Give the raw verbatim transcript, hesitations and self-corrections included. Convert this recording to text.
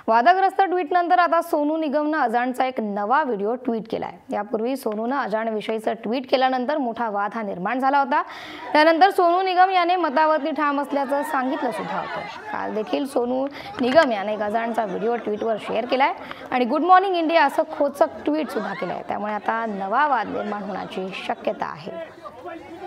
वादग्रस्त ट्विटनंतर आता सोनू निगमनं अजानचा एक नवा व्हिडिओ ट्विट केलाय। यापूर्वी सोनूनं अजान विषयीचं ट्विट केल्यानंतर मोठा वाद हा निर्माण झाला होता। त्यानंतर सोनू निगम याने मतावरती ठाम असल्याचं सांगितलं सुद्धा होतं। काल देखील सोनू निगम याने अजानचा व्हिडिओ ट्विटवर शेअर केलाय आणि गुड मॉर्निंग इंडिया असं खोचक ट्विट सुद्धा केलंय। त्यामुळे आता नवा वाद निर्माण होण्याची शक्यता आहे।